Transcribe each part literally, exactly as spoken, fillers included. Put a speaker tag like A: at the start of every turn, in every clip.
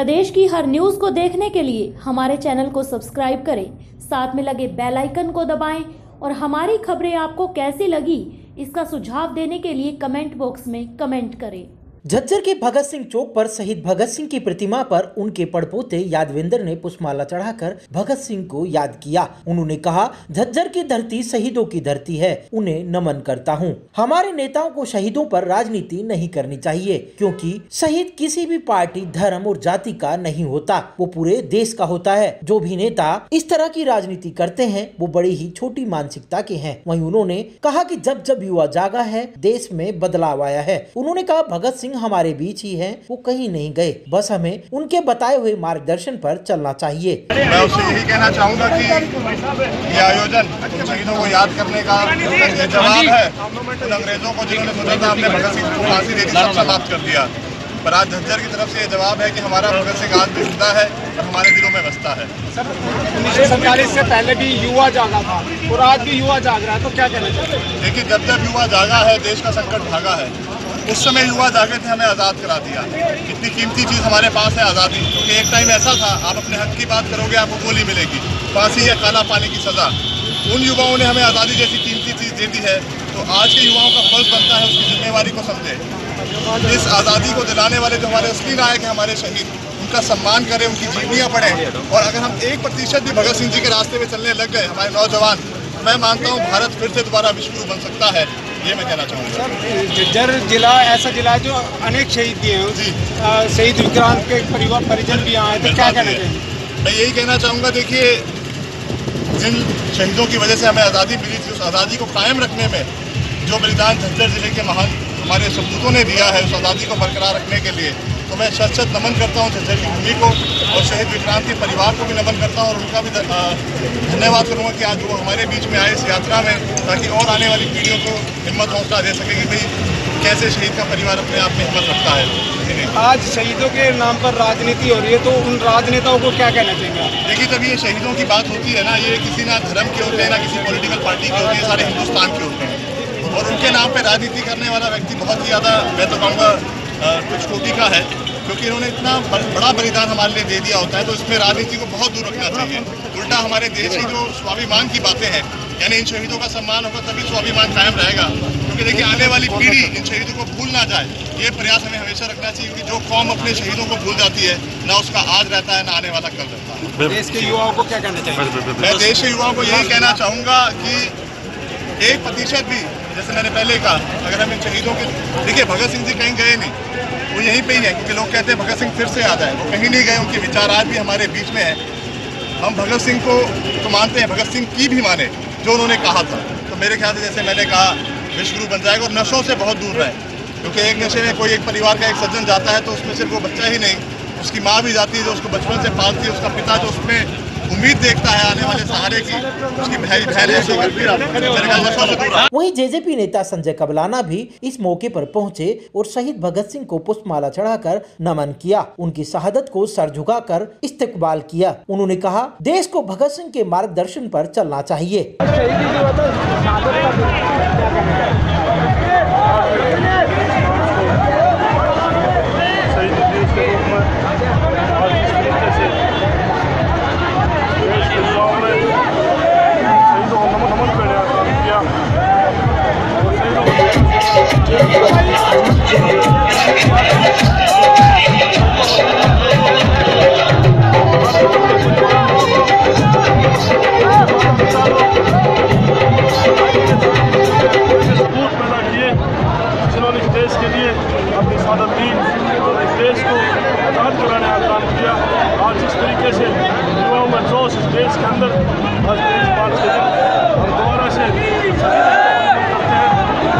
A: प्रदेश की हर न्यूज को देखने के लिए हमारे चैनल को सब्सक्राइब करें, साथ में लगे बेल आइकन को दबाएं और हमारी खबरें आपको कैसी लगी इसका सुझाव देने के लिए कमेंट बॉक्स में कमेंट करें।
B: झज्जर के भगत सिंह चौक पर शहीद भगत सिंह की प्रतिमा पर उनके पड़पोते यादवेंद्र ने पुष्पमाला चढ़ाकर भगत सिंह को याद किया। उन्होंने कहा, झज्जर की धरती शहीदों की धरती है, उन्हें नमन करता हूं। हमारे नेताओं को शहीदों पर राजनीति नहीं करनी चाहिए, क्योंकि शहीद किसी भी पार्टी, धर्म और जाति का नहीं होता, वो पूरे देश का होता है। जो भी नेता इस तरह की राजनीति करते हैं वो बड़ी ही छोटी मानसिकता के हैं। वहीं उन्होंने कहा कि जब जब युवा जागा है, देश में बदलाव आया है। उन्होंने कहा, भगत सिंह हमारे बीच ही हैं, वो कहीं नहीं गए, बस हमें उनके बताए हुए मार्गदर्शन पर चलना चाहिए।
C: मैं उससे यही कहना चाहूँगा कि ये आयोजन उन शहीदों को याद करने का ये जवाब है उन अंग्रेजों को जिन्होंने सोचा था हमने भगत सिंह को फांसी दे दी, सब समाप्त कर दिया। पर आज झज्जर की तरफ से ये जवाब है कि हमारा भगत सिंह आज भी जिंदा है और हमारे दिलों में बसता है।
D: उन्नीस सौ सैंतालीस से पहले भी युवा जागा था और आज भी युवा जाग रहा है, तो क्या कहना चाहिए?
C: देखिए, जब जब युवा जागा है, देश का संकट भागा है, उस समय युवा जागे थे, हमें आज़ाद करा दिया। इतनी कीमती चीज़ हमारे पास है आज़ादी, क्योंकि एक टाइम ऐसा था आप अपने हक की बात करोगे आपको गोली मिलेगी, फांसी या काला पानी की सज़ा। उन युवाओं ने हमें आज़ादी जैसी कीमती चीज़ दे दी है, तो आज के युवाओं का फर्ज बनता है उसकी जिम्मेवारी को समझे। इस आज़ादी को दिलाने वाले जो हमारे असली नायक हैं, हमारे शहीद, उनका सम्मान करें, उनकी जीवनियाँ पढ़ें। और अगर हम एक प्रतिशत भी भगत सिंह जी के रास्ते में चलने लग गए, हमारे नौजवान, मैं मानता हूँ भारत फिर से दोबारा विश्व बन सकता है। ये मैं कहना चाहूँगा।
D: झज्जर जिला ऐसा जिला है जो अनेक शहीद दिए हैं जी, शहीद विक्रांत के परिवार परिजन भी आए, तो क्या कहना चाहिए?
C: मैं यही कहना चाहूँगा, देखिए, जिन शहीदों की वजह से हमें आज़ादी मिली थी, उस आज़ादी को कायम रखने में जो बलिदान झज्जर जिले के महान हमारे सपूतों ने दिया है, उस आज़ादी को बरकरार रखने के लिए, तो मैं शत शत नमन करता हूँ झज्जर की भूमि को और शहीद विक्रांत के परिवार को भी नमन करता हूँ और उनका भी धन्यवाद करूँगा कि आज वो हमारे बीच में आए इस यात्रा में, ताकि और आने वाली पीढ़ियों को हिम्मत हौसला दे सके कि भाई कैसे शहीद का परिवार अपने आप में हिम्मत रखता है।
D: आज शहीदों के नाम पर राजनीति हो रही है, तो उन राजनेताओं को क्या कहना चाहिए?
C: देखिए, जब ये शहीदों की बात होती है ना, ये किसी ना धर्म के होते हैं, ना किसी पॉलिटिकल पार्टी के होते हैं, सारे हिंदुस्तान के होते हैं। और उनके नाम पे राजनीति करने वाला व्यक्ति बहुत ही ज़्यादा, मैं तो कहूँगा, कुछ कोटि का है, क्योंकि इन्होंने इतना बड़ा बलिदान हमारे लिए दे दिया होता है, तो इसमें राजनीति को बहुत दूर रखना चाहिए। उल्टा हमारे देश की जो स्वाभिमान की बातें हैं, यानी इन शहीदों का सम्मान होगा तभी स्वाभिमान कायम रहेगा। क्योंकि देखिए, आने वाली पीढ़ी इन शहीदों को भूल ना जाए, ये प्रयास हमें हमेशा रखना चाहिए, क्योंकि जो कौम अपने शहीदों को भूल जाती है, ना उसका आज रहता है, ना आने वाला कल रहता है।
D: देश के युवाओं को क्या कहना चाहिए?
C: मैं देश के युवाओं को यही कहना चाहूँगा कि एक प्रतिशत भी, जैसे मैंने पहले कहा, अगर हम इन शहीदों के, देखिए, भगत सिंह जी कहीं गए नहीं, वो यहीं पे ही है, क्योंकि लोग कहते हैं भगत सिंह फिर से आ जाए, वो कहीं नहीं गए, उनके विचार आज भी हमारे बीच में है। हम भगत सिंह को तो मानते हैं, भगत सिंह की भी माने जो उन्होंने कहा था। तो मेरे ख्याल से, जैसे मैंने कहा, विश्वगुरु बन जाएगा और नशों से बहुत दूर रहे, क्योंकि एक नशे में कोई एक परिवार का एक सज्जन जाता है तो उसमें सिर्फ वो बच्चा ही नहीं, उसकी माँ भी जाती है जो उसको बचपन से पालती है, उसका पिता जो उसमें उम्मीद देखता है आने वाले सहारे की, उसकी भाई बहन ऐसे करती है।
B: वहीं जेजेपी नेता संजय कबलाना भी इस मौके पर पहुंचे और शहीद भगत सिंह को पुष्पमाला चढ़ाकर नमन किया। उनकी शहादत को सर झुकाकर इस्तकबाल किया। उन्होंने कहा, देश को भगत सिंह के मार्गदर्शन पर चलना चाहिए।
E: देश के लिए अपनी शहादत दी और इस देश को आज़ाद कराने का काम किया। आज जिस तरीके से युवाओं में जोश इस देश के अंदर, आज इस बात के हम दोबारा से करते हैं,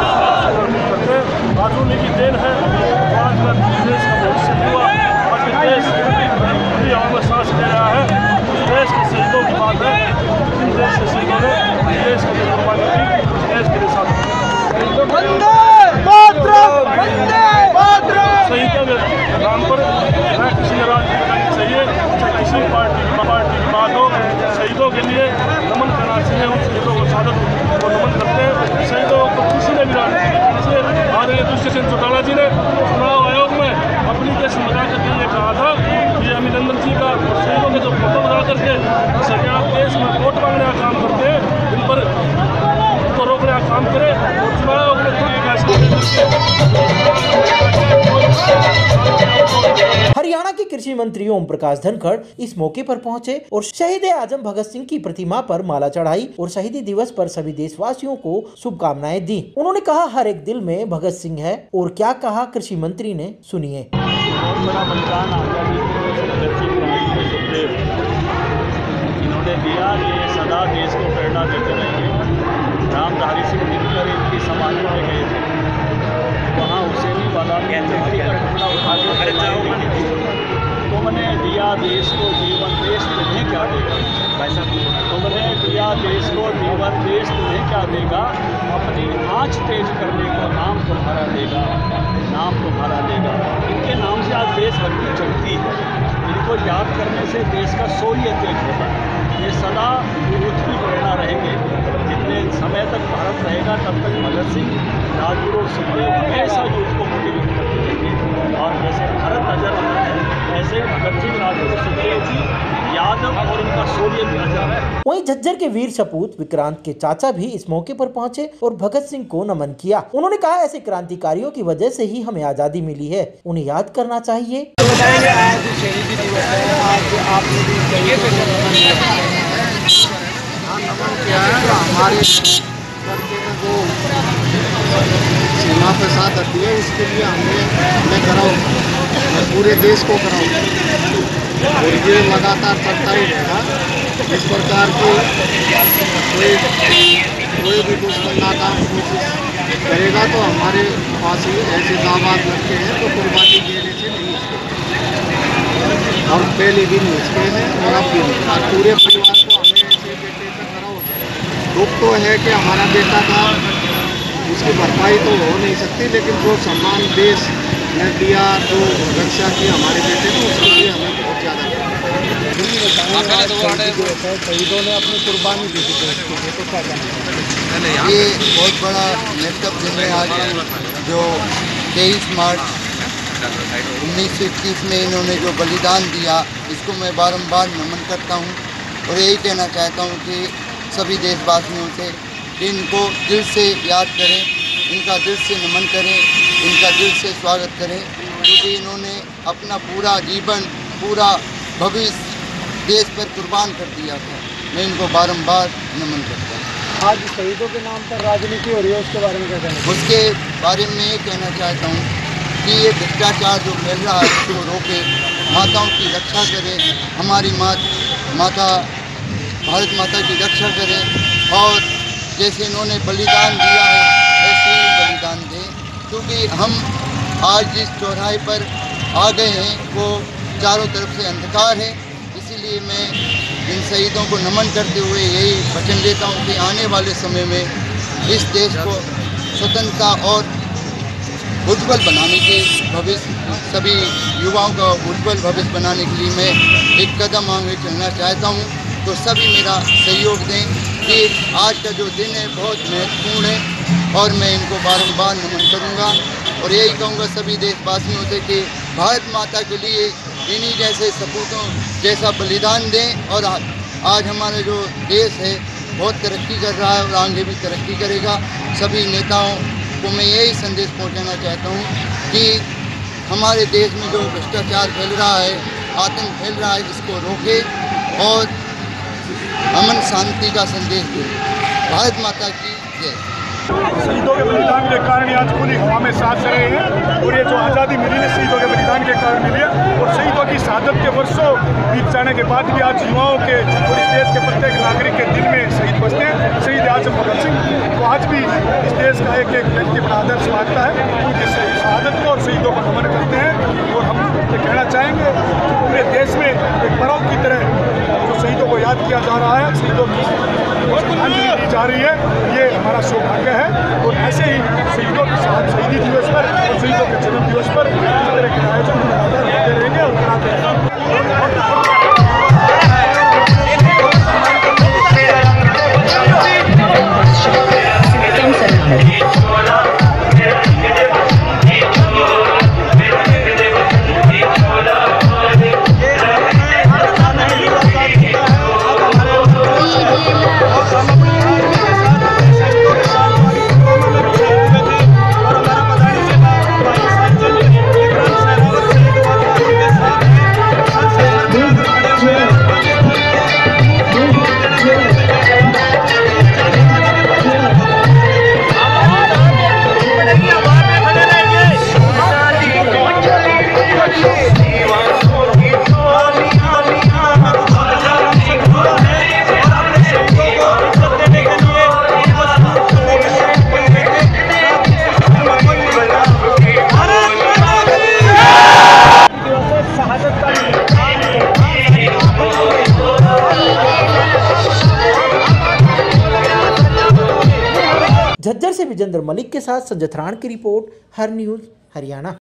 E: आज उन्हीं की देन है। आज का देश का भविष्य हुआ, आज के देश पूरी हवा में सांस ले रहा है, उस देश के शहीदों की बात है। जिन देश के शहीदों ने देश के लिए कुर्बानी दी, देश के लिए साथ शहीदों के नाम पर न किसी ने राजनीति करनी चाहिए, चाहे किसी पार्टी की पार्टी की बात हो। शहीदों के लिए नमन करना चाहिए, उन शहीदों को शहादत को नमन करते हैं। शहीदों को किसी ने भी राजनीति करनी चाहिए। आदरणीय दुष्यंत चौटाला जी ने चुनाव आयोग में अपनी केस लगा करके ये कहा था कि करके सरकार देश में वोट मांगने का काम करते हैं, इन पर उनको रोकने का काम करे और चुनाव अपने खुद फैसले।
B: हरियाणा के कृषि मंत्री ओम प्रकाश धनखड़ इस मौके पर पहुंचे और शहीद आजम भगत सिंह की प्रतिमा पर माला चढ़ाई और शहीदी दिवस पर सभी देशवासियों को शुभकामनाएं दी। उन्होंने कहा, हर एक दिल में भगत सिंह है। और क्या कहा कृषि मंत्री ने, सुनिए।
F: इन्होंने दिया कि सदा देश को प्रेरणा देते रहेंगे। रामधारी सिंह दिनकर इनकी समाधि में गए थे, वहाँ हुसैनी वाला व्यक्ति का टुकड़ा उठा के तुमने दिया देश को जीवन, देश तुम्हें क्या देगा। तुमने दिया देश को जीवन, देश तुम्हें क्या देगा। अपनी आँच तेज करने को नाम तुम्हारा लेगा, नाम तुम्हारा लेगा। इनके नाम से आज देशभक्ति चलती है। इनको याद करने से देश का शौर्य तेज होता है। ये सदा यूथ की प्रेरणा रहेंगे। जितने समय तक भारत रहेगा तब तक भगत सिंह, राजगुरु, सुखदेव हमेशा यूथ को मोटिवेट करते रहेंगे। और जैसे भारत नजर आता है, ऐसे भगत सिंह, राजगुरु, सुखदेव जी, यादव और इनका शौर्य भी नजर है।
B: वहीं झज्जर के वीर सपूत विक्रांत के चाचा भी इस मौके पर पहुंचे और भगत सिंह को नमन किया। उन्होंने कहा, ऐसे क्रांतिकारियों की वजह से ही हमें आजादी मिली है, उन्हें याद करना चाहिए।
G: हमारे जो सीमा पे साथ आती है, इसके लिए हमें मैं कराऊँ, मैं पूरे देश को कराऊँ और ये लगातार चलता ही रहेगा। इस प्रकार की कोई कोई भी दुश्मन नाकाम कोशिश करेगा तो हमारे पास ही ऐसे दामाद लड़के हैं तो कुर्बानी देने से नहीं हिचके। और पहले भी नहीं हिचके हैं और अब भी नहीं। पूरे परिवार को हमें ऐसे बेटे का कराओ। दुख तो है कि हमारा बेटा था, उसकी भरपाई तो हो नहीं सकती, लेकिन जो सम्मान देश ने दिया, जो रक्षा की हमारे बेटे को, उसके लिए हमें बहुत ज़्यादा शहीदों ने अपनी कुर्बानी दी थी देश के लिए, तो क्या कहना।
H: ये बहुत बड़ा महत्व दिन है आज, जो तेईस मार्च उन्नीस सौ इक्कीस में इन्होंने जो बलिदान दिया, इसको मैं बारंबार नमन करता हूँ। और यही कहना चाहता हूँ कि सभी देशवासियों से कि इनको दिल से याद करें, इनका दिल से नमन करें, इनका दिल से स्वागत करें, क्योंकि इन्होंने अपना पूरा जीवन, पूरा भविष्य देश पर कुर्बान कर दिया था। मैं इनको बारंबार नमन करता हूँ।
G: आज शहीदों के नाम पर राजनीति हो रही है, उसके बारे में क्या कहना।
H: उसके बारे में ये कहना चाहता हूँ कि ये भ्रष्टाचार जो फैल रहा है उसको रोके, माताओं की रक्षा करें, हमारी माँ माता भारत माता की रक्षा करें और जैसे इन्होंने बलिदान दिया है ऐसे ही बलिदान दें। क्योंकि हम आज जिस चौराहे पर आ गए हैं वो चारों तरफ से अंधकार है, इसीलिए मैं इन शहीदों को नमन करते हुए यही वचन देता हूँ कि आने वाले समय में इस देश को स्वतंत्रता और उज्ज्वल बनाने के भविष्य, सभी युवाओं का उज्ज्वल भविष्य बनाने के लिए मैं एक कदम आगे चलना चाहता हूँ। तो सभी मेरा सहयोग दें कि आज का जो दिन है बहुत महत्वपूर्ण है और मैं इनको बारंबार नमन करूँगा और यही कहूँगा सभी देशवासियों से कि भारत माता के लिए इन्हीं जैसे सपूतों जैसा बलिदान दें। और आज हमारा जो देश है बहुत तरक्की कर रहा है और आगे भी तरक्की करेगा। सभी नेताओं को मैं यही संदेश पहुंचाना चाहता हूं कि हमारे देश में जो भ्रष्टाचार फैल रहा है, आतंक फैल रहा है, इसको रोके और अमन शांति का संदेश दें। भारत माता की जय।
E: शहीदों के बलिदान के कारण आज खुली हवा में सांस रहे हैं और ये जो आज़ादी मिली है शहीदों के बलिदान के कारण मिली है। और शहीदों की शहादत के वर्षों बीत जाने के बाद भी आज युवाओं के और इस देश के प्रत्येक नागरिक के दिल में शहीद बसते हैं। शहीद आजम भगत सिंह तो आज भी इस देश का एक एक व्यक्ति अपना आदर्श मानता है, उनकी शहादत को और शहीदों को नमन करते हैं। और हम ये कहना चाहेंगे पूरे देश में एक पर्व की तरह जो शहीदों को याद किया जा रहा है, शहीदों की श्रद्धांजलि दी जा रही है, ये हमारा सौभाग्य है। और ऐसे ही शहीदों के साथ शहीदी दिवस पर और शहीदों के जन्म दिवस पर इस तरह के आयोजन होते रहेंगे और कराते रहेंगे।
B: झज्जर से विजेंद्र मलिक के साथ संजय थराण की रिपोर्ट, हर न्यूज हरियाणा।